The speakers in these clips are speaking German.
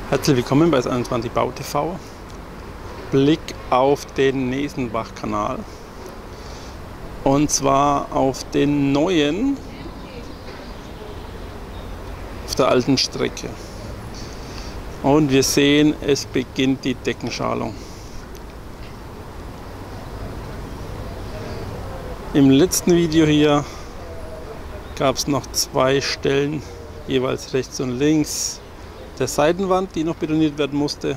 Herzlich willkommen bei S21 Bau TV. Blick auf den Nesenbach-Kanal. Und zwar auf den neuen, auf der alten Strecke. Und wir sehen, es beginnt die Deckenschalung. Im letzten Video hier gab es noch zwei Stellen, jeweils rechts und links der Seitenwand, die noch betoniert werden musste.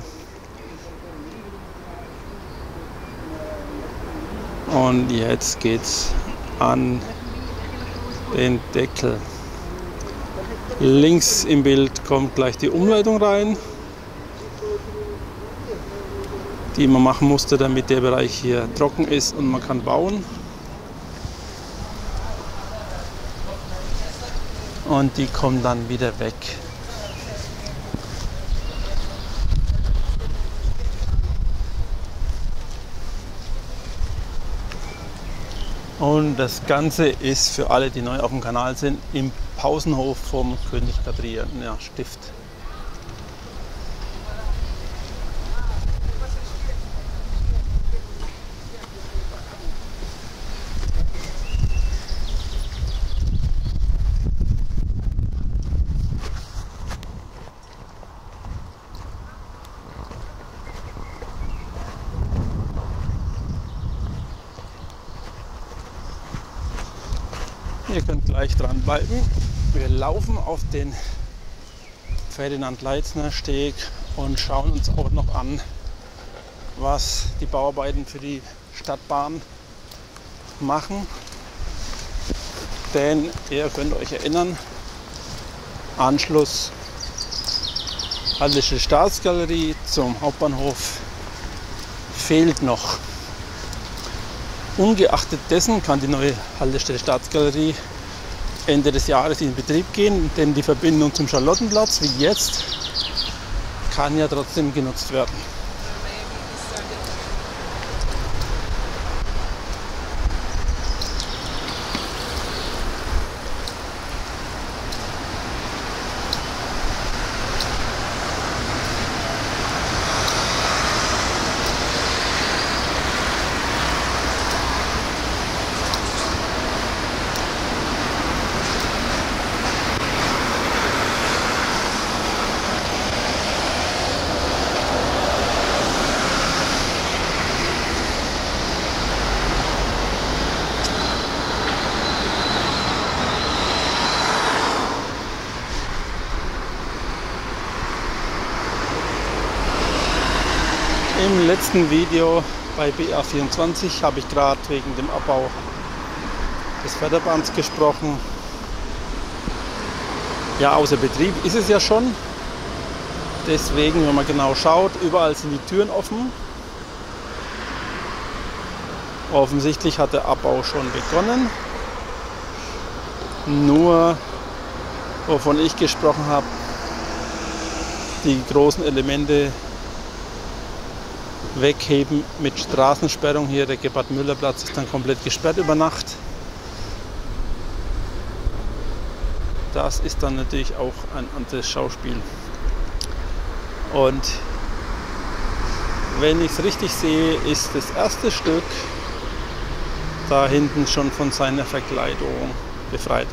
Und jetzt geht's an den Deckel. Links im Bild kommt gleich die Umleitung rein, die man machen musste, damit der Bereich hier trocken ist und man kann bauen. Und die kommen dann wieder weg. Und das Ganze ist für alle, die neu auf dem Kanal sind, im Pausenhof vom König Kadrian Stift. Ihr könnt gleich dranbleiben. Wir laufen auf den Ferdinand-Leitzner-Steg und schauen uns auch noch an, was die Bauarbeiten für die Stadtbahn machen. Denn ihr könnt euch erinnern, Anschluss Hallische Staatsgalerie zum Hauptbahnhof fehlt noch. Ungeachtet dessen kann die neue Hallische Staatsgalerie Ende des Jahres in Betrieb gehen, denn die Verbindung zum Charlottenplatz, wie jetzt, kann ja trotzdem genutzt werden. Im letzten Video bei BA24 habe ich gerade wegen dem Abbau des Förderbands gesprochen. Ja, außer Betrieb ist es ja schon. Deswegen, wenn man genau schaut, überall sind die Türen offen. Offensichtlich hat der Abbau schon begonnen. Nur, wovon ich gesprochen habe, die großen Elemente wegheben mit Straßensperrung. Hier der Gebhard-Müller-Platz ist dann komplett gesperrt über Nacht. Das ist dann natürlich auch ein anderes Schauspiel. Und wenn ich es richtig sehe, ist das erste Stück da hinten schon von seiner Verkleidung befreit.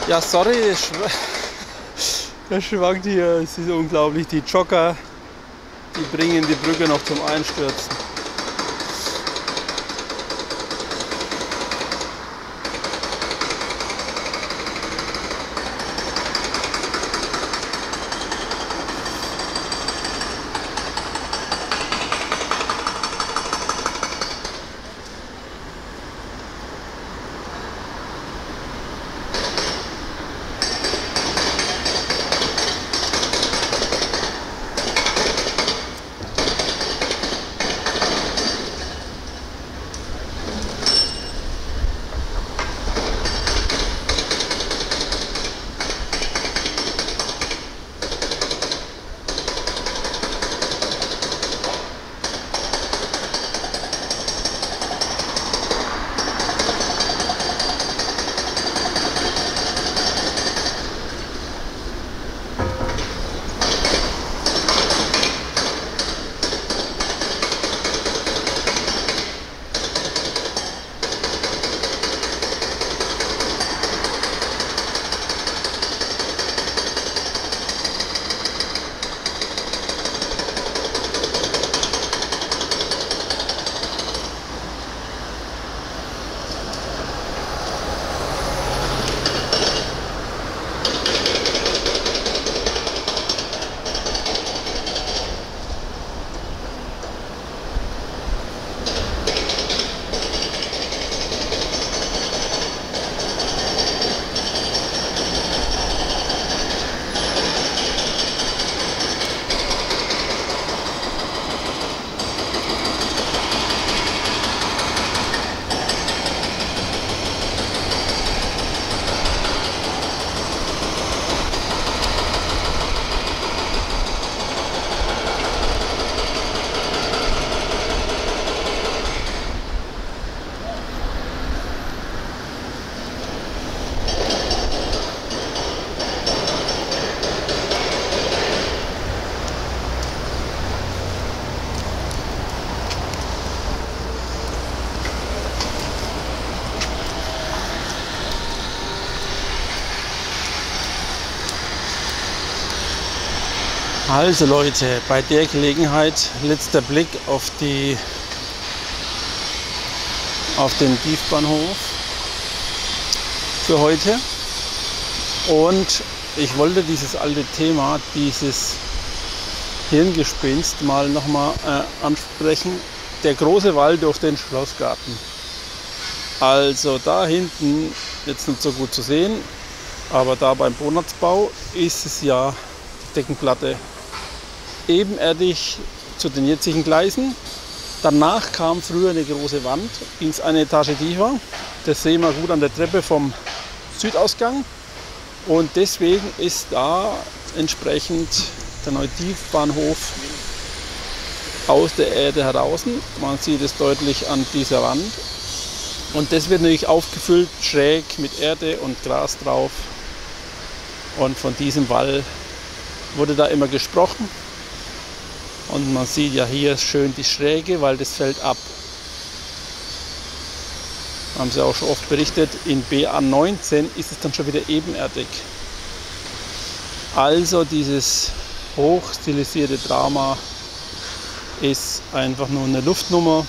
Ja, sorry, der schwankt hier. Es ist unglaublich. Die Jogger, die bringen die Brücke noch zum Einstürzen. Also Leute, bei der Gelegenheit letzter Blick auf den Tiefbahnhof für heute. Und ich wollte dieses alte Thema, dieses Hirngespinst mal nochmal ansprechen. Der große Wald auf den Schlossgarten. Also da hinten, jetzt nicht so gut zu sehen, aber da beim Bonatzbau ist es ja die Deckenplatte ebenerdig zu den jetzigen Gleisen. Danach kam früher eine große Wand, ging es eine Etage tiefer. Das sehen wir gut an der Treppe vom Südausgang. Und deswegen ist da entsprechend der neue Tiefbahnhof aus der Erde heraus. Man sieht es deutlich an dieser Wand. Und das wird natürlich aufgefüllt, schräg mit Erde und Gras drauf. Und von diesem Wall wurde da immer gesprochen. Und man sieht ja hier schön die Schräge, weil das fällt ab. Haben sie auch schon oft berichtet, in BA19 ist es dann schon wieder ebenerdig. Also dieses hochstilisierte Drama ist einfach nur eine Luftnummer.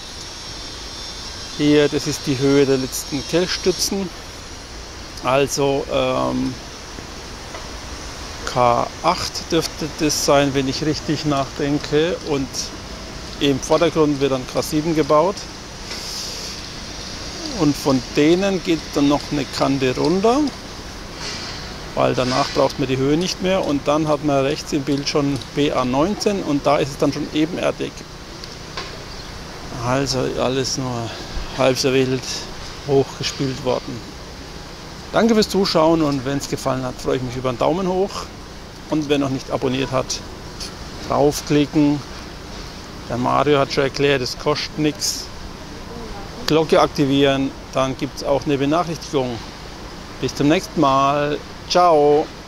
Hier, das ist die Höhe der letzten Kelchstützen. Also K8 dürfte das sein, wenn ich richtig nachdenke. Und im Vordergrund wird dann K7 gebaut. Und von denen geht dann noch eine Kante runter, weil danach braucht man die Höhe nicht mehr. Und dann hat man rechts im Bild schon BA19 und da ist es dann schon ebenerdig. Also alles nur halb so wild hochgespült worden. Danke fürs Zuschauen und wenn es gefallen hat, freue ich mich über einen Daumen hoch. Und wer noch nicht abonniert hat, draufklicken. Der Mario hat schon erklärt, es kostet nichts. Glocke aktivieren, dann gibt es auch eine Benachrichtigung. Bis zum nächsten Mal. Ciao.